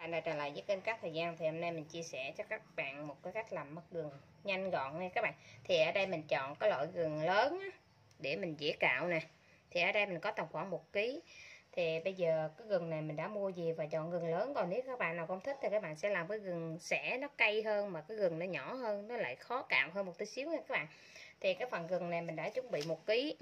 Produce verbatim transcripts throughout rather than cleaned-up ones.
Bạn đã trở lại với kênh Cát Thời Gian. Thì hôm nay mình chia sẻ cho các bạn một cái cách làm mứt gừng nhanh gọn nha các bạn. Thì ở đây mình chọn cái loại gừng lớn á, để mình dễ cạo nè. Thì ở đây mình có tầm khoảng một ký. Thì bây giờ cái gừng này mình đã mua về và chọn gừng lớn. Còn nếu các bạn nào không thích thì các bạn sẽ làm cái gừng sẻ, nó cay hơn mà cái gừng nó nhỏ hơn, nó lại khó cạo hơn một tí xíu nha các bạn. Thì cái phần gừng này mình đã chuẩn bị một ký.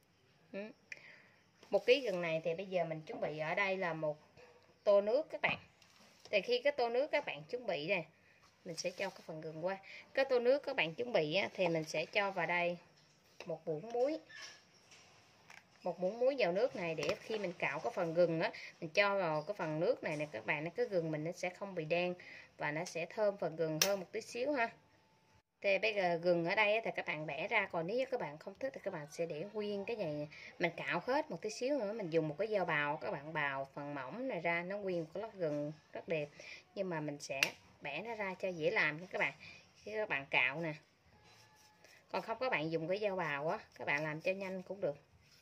Một ký gừng này thì bây giờ mình chuẩn bị ở đây là một tô nước các bạn. Thì khi cái tô nước các bạn chuẩn bị nè, mình sẽ cho cái phần gừng qua. Cái tô nước các bạn chuẩn bị á, thì mình sẽ cho vào đây một muỗng muối. Một muỗng muối vào nước này để khi mình cạo cái phần gừng á, mình cho vào cái phần nước này nè các bạn, cái gừng mình nó sẽ không bị đen và nó sẽ thơm phần gừng hơn một tí xíu ha. Thì bây giờ gừng ở đây thì các bạn bẻ ra, còn nếu các bạn không thích thì các bạn sẽ để nguyên cái này, mình cạo hết một tí xíu nữa, mình dùng một cái dao bào, các bạn bào phần mỏng này ra, nó nguyên một cái lát gừng rất đẹp. Nhưng mà mình sẽ bẻ nó ra cho dễ làm nha các bạn, khi các bạn cạo nè. Còn không các bạn dùng cái dao bào á, các bạn làm cho nhanh cũng được.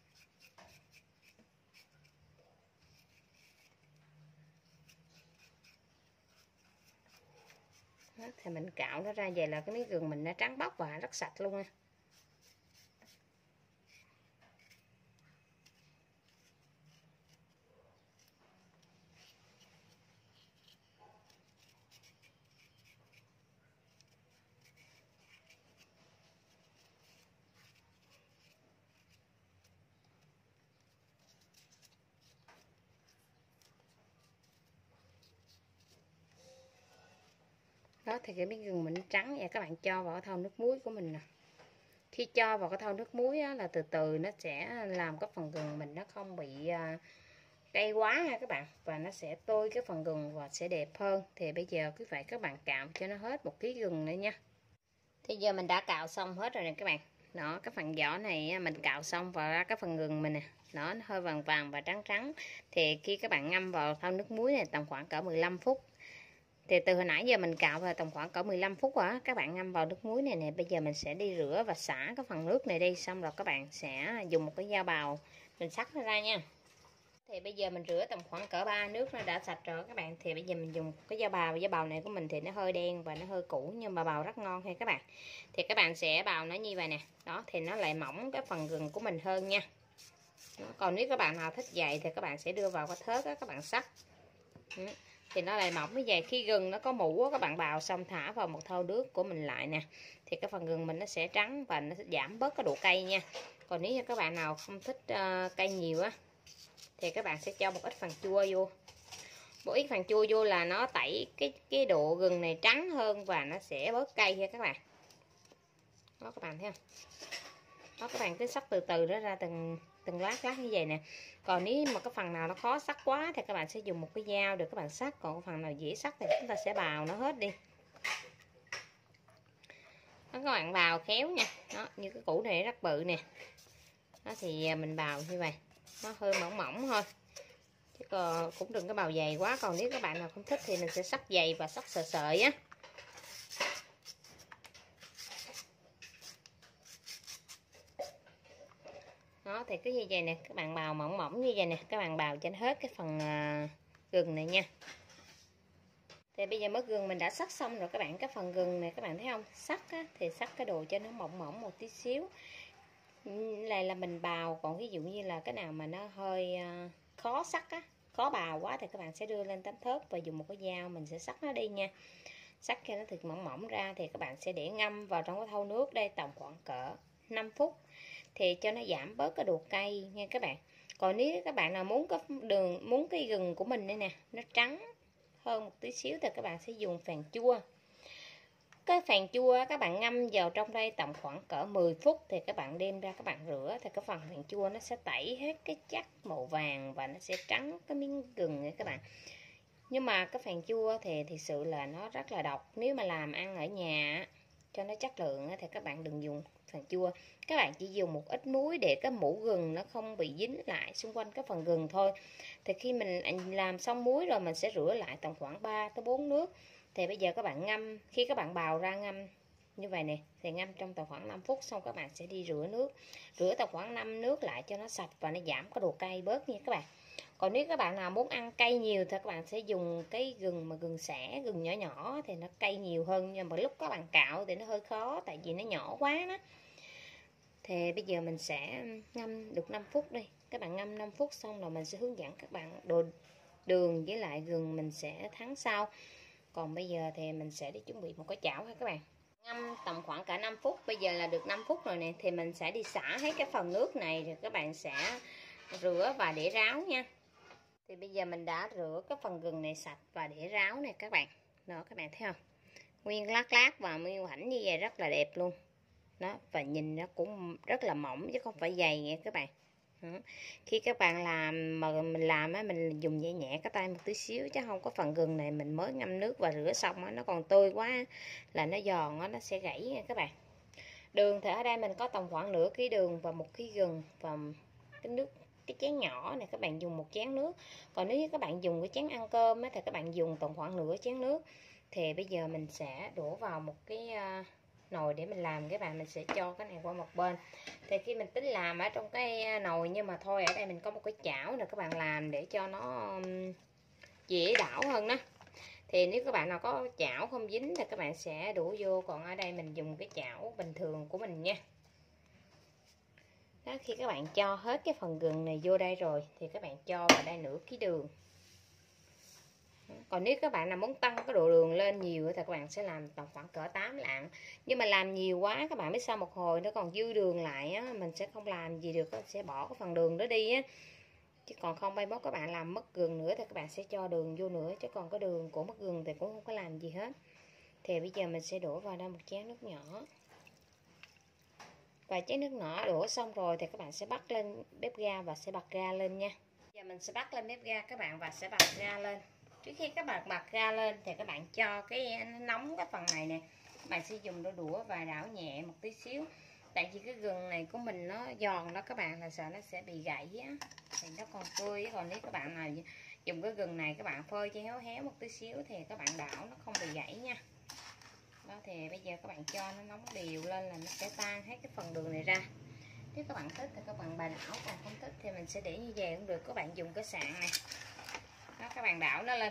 Đó, thì mình cạo nó ra vậy là cái miếng gừng mình nó trắng bóc và rất sạch luôn nha. Đó, thì cái miếng gừng mình trắng vậy, các bạn cho vào cái thau nước muối của mình nè. Khi cho vào cái thau nước muối á, là từ từ nó sẽ làm cái phần gừng mình nó không bị cay quá ha các bạn, và nó sẽ tơi cái phần gừng và sẽ đẹp hơn. Thì bây giờ cứ phải các bạn cạo cho nó hết một ký gừng nữa nha. Thì giờ mình đã cạo xong hết rồi nè các bạn. Đó, cái phần vỏ này mình cạo xong và ra cái phần gừng mình nè, nó hơi vàng vàng và trắng trắng. Thì khi các bạn ngâm vào thau nước muối này tầm khoảng cỡ mười lăm phút. Thì từ hồi nãy giờ mình cạo vào tầm khoảng cỡ mười lăm phút rồi á, các bạn ngâm vào nước muối này nè. Bây giờ mình sẽ đi rửa và xả cái phần nước này đi, xong rồi các bạn sẽ dùng một cái dao bào mình xắt nó ra nha. Thì bây giờ mình rửa tầm khoảng cỡ ba nước nó đã sạch rồi các bạn. Thì bây giờ mình dùng cái dao bào, dao bào này của mình thì nó hơi đen và nó hơi cũ nhưng mà bào rất ngon ha các bạn. Thì các bạn sẽ bào nó như vậy nè. Đó, thì nó lại mỏng cái phần gừng của mình hơn nha. Đó, còn nếu các bạn nào thích dày thì các bạn sẽ đưa vào cái thớt đó, các bạn sắc. Đó, thì nó lại mỏng như vậy. Khi gừng nó có mủ đó, các bạn bào xong thả vào một thau nước của mình lại nè, thì cái phần gừng mình nó sẽ trắng và nó sẽ giảm bớt cái độ cay nha. Còn nếu như các bạn nào không thích uh, cay nhiều á thì các bạn sẽ cho một ít phần chua vô. Một ít phần chua vô là nó tẩy cái cái độ gừng này trắng hơn và nó sẽ bớt cay nha các bạn. Đó các bạn thấy không? Đó, các bạn cứ xắt từ từ đó ra từng từng lát lát như vậy nè. Còn nếu mà cái phần nào nó khó xắt quá thì các bạn sẽ dùng một cái dao để các bạn xắt, còn cái phần nào dễ xắt thì chúng ta sẽ bào nó hết đi. Đó, các bạn bào khéo nha. Đó, như cái củ này rất bự nè. Đó thì mình bào như vậy, nó hơi mỏng mỏng thôi, chứ còn cũng đừng có bào dày quá. Còn nếu các bạn nào không thích thì mình sẽ xắt dày và xắt sợi sợi á. Đó thì cứ như vậy nè, các bạn bào mỏng mỏng như vậy nè, các bạn bào cho nó hết cái phần uh, gừng này nha. Thì bây giờ mứt gừng mình đã xắt xong rồi các bạn. Cái phần gừng này các bạn thấy không, xắt á, thì xắt cái đồ cho nó mỏng mỏng một tí xíu. Này là mình bào, còn ví dụ như là cái nào mà nó hơi uh, khó xắt á, khó bào quá thì các bạn sẽ đưa lên tấm thớt và dùng một cái dao mình sẽ xắt nó đi nha. Xắt cho nó thật mỏng mỏng ra thì các bạn sẽ để ngâm vào trong cái thau nước đây tầm khoảng cỡ năm phút thì cho nó giảm bớt cái độ cay nha các bạn. Còn nếu các bạn nào muốn cái đường muốn cái gừng của mình đây nè nó trắng hơn một tí xíu thì các bạn sẽ dùng phèn chua. Cái phèn chua các bạn ngâm vào trong đây tầm khoảng cỡ mười phút thì các bạn đem ra các bạn rửa, thì cái phần phèn chua nó sẽ tẩy hết cái chất màu vàng và nó sẽ trắng cái miếng gừng nha các bạn. Nhưng mà cái phèn chua thì thực sự là nó rất là độc. Nếu mà làm ăn ở nhà cho nó chất lượng thì các bạn đừng dùng phèn chua. Các bạn chỉ dùng một ít muối để cái mủ gừng nó không bị dính lại xung quanh cái phần gừng thôi. Thì khi mình làm xong muối rồi mình sẽ rửa lại tầm khoảng ba tới bốn nước. Thì bây giờ các bạn ngâm, khi các bạn bào ra ngâm như vậy nè, thì ngâm trong tầm khoảng năm phút xong các bạn sẽ đi rửa nước. Rửa tầm khoảng năm nước lại cho nó sạch và nó giảm cái độ cay bớt nha các bạn. Còn nếu các bạn nào muốn ăn cay nhiều thì các bạn sẽ dùng cái gừng mà gừng sẻ, gừng nhỏ nhỏ thì nó cay nhiều hơn, nhưng mà lúc các bạn cạo thì nó hơi khó tại vì nó nhỏ quá đó. Thì bây giờ mình sẽ ngâm được năm phút đi. Các bạn ngâm năm phút xong rồi mình sẽ hướng dẫn các bạn đồ đường với lại gừng mình sẽ thắng sau. Còn bây giờ thì mình sẽ đi chuẩn bị một cái chảo ha các bạn. Ngâm tầm khoảng cả năm phút, bây giờ là được năm phút rồi nè, thì mình sẽ đi xả hết cái phần nước này rồi các bạn sẽ rửa và để ráo nha. Thì bây giờ mình đã rửa cái phần gừng này sạch và để ráo nè các bạn. Đó các bạn thấy không? Nguyên lát lát và nguyên mảnh như vậy rất là đẹp luôn. Đó, và nhìn nó cũng rất là mỏng chứ không phải dày nha các bạn. Đó. Khi các bạn làm mà mình làm á, mình dùng nhẹ nhẹ cái tay một tí xíu, chứ không có phần gừng này mình mới ngâm nước và rửa xong á, nó còn tươi quá là nó giòn á, nó sẽ gãy nha các bạn. Đường thì ở đây mình có tầm khoảng nửa ký đường và một ký gừng và cái nước cái chén nhỏ này các bạn dùng một chén nước. Còn nếu như các bạn dùng cái chén ăn cơm á, thì các bạn dùng tầm khoảng nửa chén nước. Thì bây giờ mình sẽ đổ vào một cái uh, nồi để mình làm các bạn. Mình sẽ cho cái này qua một bên. Thì khi mình tính làm ở trong cái nồi, nhưng mà thôi ở đây mình có một cái chảo nè các bạn, làm để cho nó um, dễ đảo hơn đó. Thì nếu các bạn nào có chảo không dính thì các bạn sẽ đổ vô, còn ở đây mình dùng cái chảo bình thường của mình nha. Đó, khi các bạn cho hết cái phần gừng này vô đây rồi thì các bạn cho vào đây nửa ký đường. Còn nếu các bạn nào muốn tăng cái độ đường lên nhiều thì các bạn sẽ làm tầm khoảng cỡ tám lạng. Nhưng mà làm nhiều quá các bạn biết sao, một hồi nó còn dư đường lại á, mình sẽ không làm gì được, sẽ bỏ cái phần đường đó đi á. Chứ còn không bay mốt các bạn làm mất gừng nữa thì các bạn sẽ cho đường vô nữa, chứ còn cái đường của mất gừng thì cũng không có làm gì hết. Thì bây giờ mình sẽ đổ vào đây một chén nước nhỏ. Và chén nước nhỏ đổ xong rồi thì các bạn sẽ bắt lên bếp ga và sẽ bật ga lên nha. Giờ mình sẽ bắt lên bếp ga các bạn và sẽ bật ga lên. Trước khi các bạn bật ga lên thì các bạn cho cái nóng cái phần này nè, các bạn sẽ dùng đôi đũa và đảo nhẹ một tí xíu. Tại vì cái gừng này của mình nó giòn đó các bạn, là sợ nó sẽ bị gãy á, thì nó còn tươi. Còn nếu các bạn nào dùng cái gừng này các bạn phơi cho héo héo một tí xíu thì các bạn đảo nó không bị gãy nha. Đó, thì bây giờ các bạn cho nó nóng đều lên là nó sẽ tan hết cái phần đường này ra. Nếu các bạn thích thì các bạn bà đảo, còn không thích thì mình sẽ để như vậy cũng được. Các bạn dùng cái sạn này. Đó, các bạn đảo nó lên.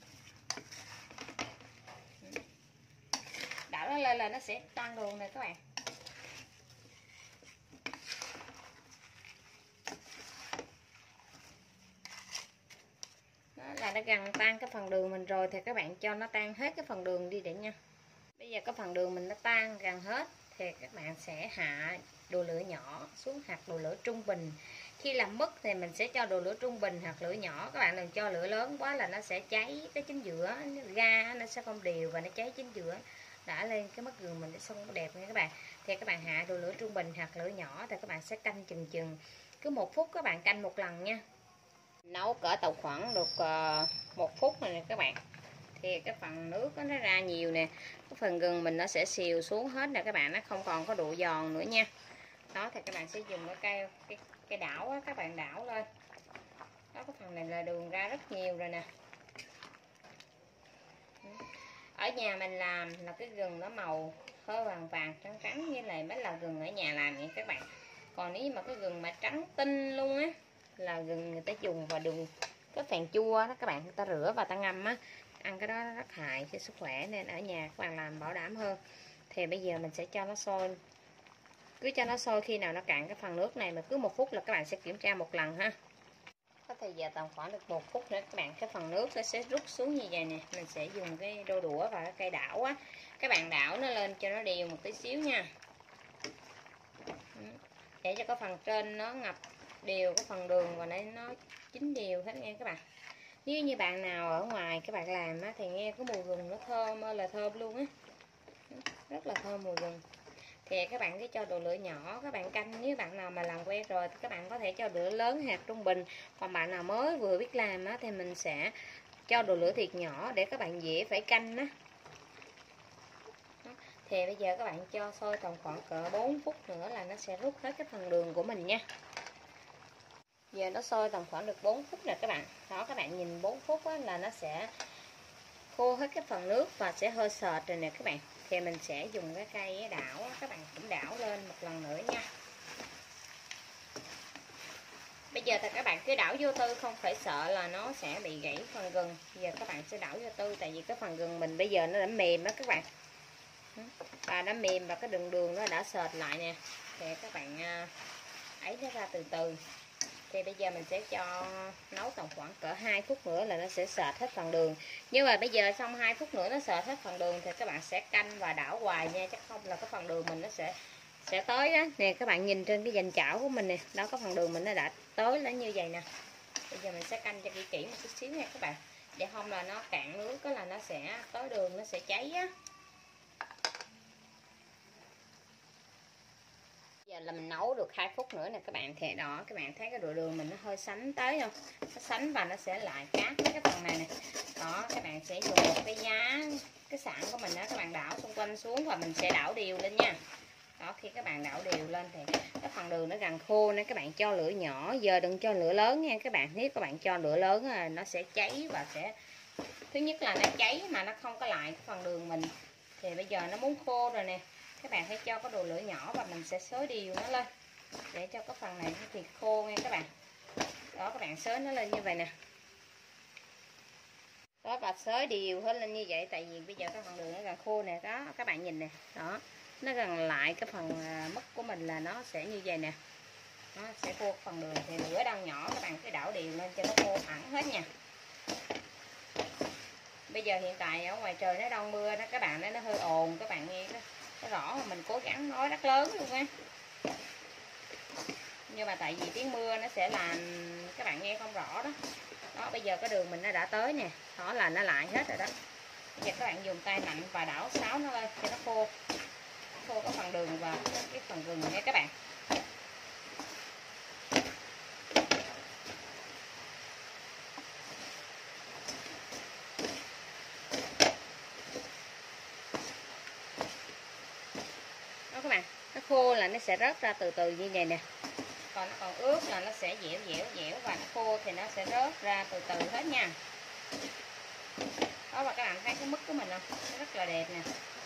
Đảo nó lên là nó sẽ tan đường này các bạn. Đó là nó gần tan cái phần đường mình rồi thì các bạn cho nó tan hết cái phần đường đi để nha. Bây giờ cái phần đường mình nó tan gần hết thì các bạn sẽ hạ đồ lửa nhỏ xuống hoặc đồ lửa trung bình. Khi làm mứt thì mình sẽ cho đồ lửa trung bình hoặc lửa nhỏ, các bạn đừng cho lửa lớn quá là nó sẽ cháy cái chính giữa, ga nó sẽ không đều và nó cháy chính giữa. Đã lên cái mứt gừng mình để xong đẹp nha các bạn. Thì các bạn hạ đồ lửa trung bình hoặc lửa nhỏ thì các bạn sẽ canh chừng chừng cứ một phút các bạn canh một lần nha. Nấu cỡ tầm khoảng được một phút này nè các bạn. Thì cái phần nước nó ra nhiều nè, cái phần gừng mình nó sẽ xìu xuống hết nè các bạn, nó không còn có độ giòn nữa nha. Đó thì các bạn sẽ dùng cái cây cái, cái đảo á, các bạn đảo lên. Đó, cái phần này là đường ra rất nhiều rồi nè. Ở nhà mình làm là cái gừng nó màu hơi vàng vàng trắng trắng như này mới là gừng ở nhà làm vậy các bạn. Còn nếu mà cái gừng mà trắng tinh luôn á là gừng người ta dùng vào đường cái phèn chua đó các bạn, người ta rửa và ta ngâm á, ăn cái đó rất hại cho sức khỏe, nên ở nhà các bạn làm bảo đảm hơn. Thì bây giờ mình sẽ cho nó sôi, cứ cho nó sôi, khi nào nó cạn cái phần nước này mà cứ một phút là các bạn sẽ kiểm tra một lần ha. Có thời giờ tầm khoảng được một phút nữa các bạn, cái phần nước nó sẽ rút xuống như vậy nè. Mình sẽ dùng cái đôi đũa và cái cây đảo á, các bạn đảo nó lên cho nó đều một tí xíu nha, để cho cái phần trên nó ngập đều cái phần đường và nó chín đều hết nha các bạn. Nếu như bạn nào ở ngoài các bạn làm á, thì nghe cái mùi gừng nó thơm ơi là thơm luôn á, rất là thơm mùi gừng. Thì các bạn cứ cho đồ lửa nhỏ các bạn canh. Nếu bạn nào mà làm quen rồi thì các bạn có thể cho lửa lớn hoặc trung bình. Còn bạn nào mới vừa biết làm á, thì mình sẽ cho đồ lửa thiệt nhỏ để các bạn dễ phải canh á. Thì bây giờ các bạn cho sôi tầm khoảng cỡ bốn phút nữa là nó sẽ rút hết cái phần đường của mình nha. Giờ nó sôi tầm khoảng được bốn phút nè các bạn. Đó, các bạn nhìn bốn phút á, là nó sẽ khô hết cái phần nước và sẽ hơi sệt rồi nè các bạn. Thì mình sẽ dùng cái cây đảo, các bạn cũng đảo lên một lần nữa nha. Bây giờ thì các bạn cứ đảo vô tư, không phải sợ là nó sẽ bị gãy phần gừng. Bây giờ các bạn sẽ đảo vô tư, tại vì cái phần gừng mình bây giờ nó đã mềm đó các bạn, và đã mềm và cái đường đường nó đã sệt lại nè, thì các bạn ấy nó ra từ từ. Thì bây giờ mình sẽ cho nấu tầm khoảng cỡ hai phút nữa là nó sẽ sệt hết phần đường. Nhưng mà bây giờ xong hai phút nữa nó sệt hết phần đường thì các bạn sẽ canh và đảo hoài nha, chắc không là cái phần đường mình nó sẽ sẽ tới đó nè. Các bạn nhìn trên cái dành chảo của mình nè, đó có phần đường mình nó đã tới nó như vậy nè. Bây giờ mình sẽ canh cho kỹ kỹ một chút xíu nha các bạn, để không là nó cạn nước, cái là nó sẽ tới đường nó sẽ cháy á. Giờ là mình nấu được hai phút nữa nè các bạn, thì đó các bạn thấy cái độ đường mình nó hơi sánh tới không, nó sánh và nó sẽ lại cát cái phần này nè. Đó các bạn sẽ dùng một cái giá cái sạn của mình đó, các bạn đảo xung quanh xuống và mình sẽ đảo đều lên nha. Đó, khi các bạn đảo đều lên thì cái phần đường nó gần khô nên các bạn cho lửa nhỏ, giờ đừng cho lửa lớn nha các bạn. Nếu các bạn cho lửa lớn nó sẽ cháy và sẽ, thứ nhất là nó cháy mà nó không có lại cái phần đường mình. Thì bây giờ nó muốn khô rồi nè, các bạn hãy cho cái đồ lửa nhỏ và mình sẽ xới đều nó lên để cho cái phần này thì khô nha các bạn. Đó các bạn xới nó lên như vậy nè. Đó, và xới đều hết lên như vậy, tại vì bây giờ cái phần đường nó gần khô nè, đó các bạn nhìn nè, đó nó gần lại cái phần mứt của mình là nó sẽ như vậy nè, nó sẽ khô phần đường. Thì lửa đang nhỏ, các bạn cứ đảo đều lên cho nó khô hẳn hết nha. Bây giờ hiện tại ở ngoài trời nó đang mưa đó các bạn, nó hơi ồn, các bạn nghe nó rõ mà mình cố gắng nói rất lớn luôn á, nhưng mà tại vì tiếng mưa nó sẽ làm các bạn nghe không rõ đó. Đó bây giờ cái đường mình nó đã tới nè, đó là nó lại hết rồi đó. Bây giờ các bạn dùng tay mạnh và đảo xáo nó lên cho nó khô, khô cái phần đường và cái phần gừng nha các bạn. Đó các bạn, nó khô là nó sẽ rớt ra từ từ như vậy nè, còn nó còn ướt là nó sẽ dẻo dẻo dẻo, và nó khô thì nó sẽ rớt ra từ từ hết nha. Đó, và các bạn thấy cái mứt của mình không, nó rất là đẹp nè.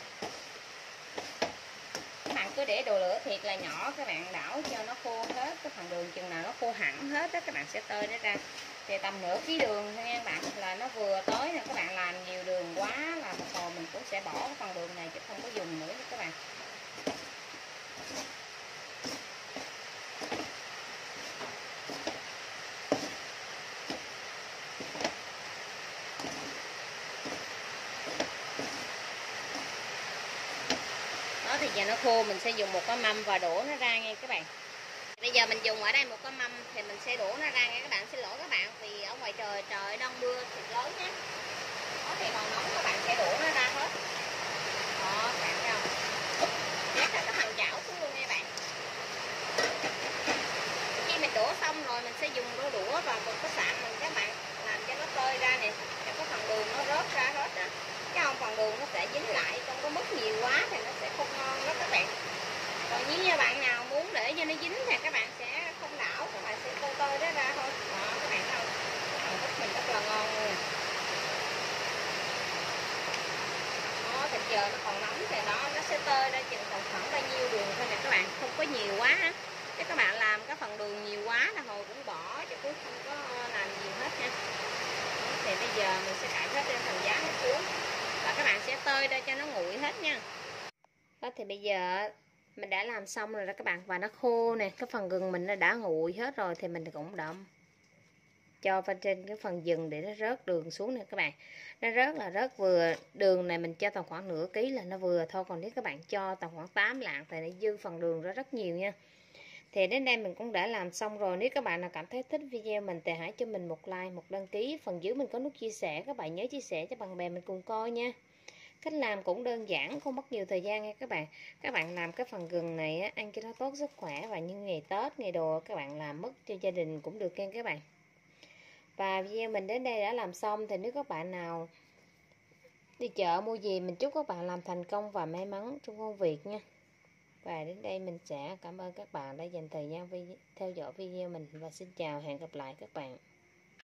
Các bạn cứ để đồ lửa thiệt là nhỏ, các bạn đảo cho nó khô hết cái phần đường, chừng nào nó khô hẳn hết đó các bạn sẽ tơi nó ra. Thì tầm nửa ký đường thôi nha các bạn, là nó vừa tới nè. Các bạn làm nhiều đường quá là một hồi mình cũng sẽ bỏ cái phần đường này chứ không có dùng nữa các bạn. Đó thì giờ nó khô, mình sẽ dùng một cái mâm và đổ nó ra nha các bạn. Bây giờ mình dùng ở đây một cái mâm thì mình sẽ đổ nó ra nha các bạn. Xin lỗi các bạn vì ở ngoài trời trời đang mưa thiệt lớn nhé. Đó thì còn nóng các bạn sẽ đổ nó ra hết. Đó các bạn thấy không? Nhét cả cái phần chảo xuống luôn nha bạn. Khi mình đổ xong rồi mình sẽ dùng đôi đũa và một cái sạn mình các bạn làm cho nó tơi ra nè, cho cái phần đường nó rớt ra hết á. Chứ không phần đường nó sẽ dính lại, không có mứt nhiều quá thì nó sẽ không ngon đó các bạn. Còn nếu như bạn nào muốn để cho nó dính thì các bạn sẽ không đảo, các bạn sẽ tô tơi đó ra thôi. Đó các bạn thấy không? Cái phần mứt mình rất là ngon luôn. Đó thịt giờ nó còn nóng thì đó nó sẽ tơi ra chừng tầm khoảng bao nhiêu đường thôi nè các bạn, không có nhiều quá á. Chứ các bạn làm cái phần đường nhiều quá là hồi cũng bỏ chứ cũng không có làm nhiều hết nha. Thì bây giờ mình sẽ cải hết trên phần giá nó xuống và các bạn sẽ tơi ra cho nó nguội hết nha. Đó thì bây giờ mình đã làm xong rồi đó các bạn, và nó khô nè, cái phần gừng mình nó đã nguội hết rồi thì mình cũng đậm cho vào trên cái phần gừng để nó rớt đường xuống nè các bạn. Nó rớt là rớt vừa, đường này mình cho tầm khoảng nửa ký là nó vừa thôi, còn nếu các bạn cho tầm khoảng tám lạng thì nó dư phần đường ra rất nhiều nha. Thì đến đây mình cũng đã làm xong rồi. Nếu các bạn nào cảm thấy thích video mình thì hãy cho mình một like, một đăng ký. Phần dưới mình có nút chia sẻ, các bạn nhớ chia sẻ cho bạn bè mình cùng coi nha. Cách làm cũng đơn giản, không mất nhiều thời gian nha các bạn. Các bạn làm cái phần gừng này á, ăn cho nó tốt sức khỏe, và những ngày Tết, ngày đồ các bạn làm mứt cho gia đình cũng được nha các bạn. Và video mình đến đây đã làm xong. Thì nếu các bạn nào đi chợ mua gì, mình chúc các bạn làm thành công và may mắn trong công việc nha. Và đến đây mình sẽ cảm ơn các bạn đã dành thời gian theo dõi video mình, và xin chào, hẹn gặp lại các bạn.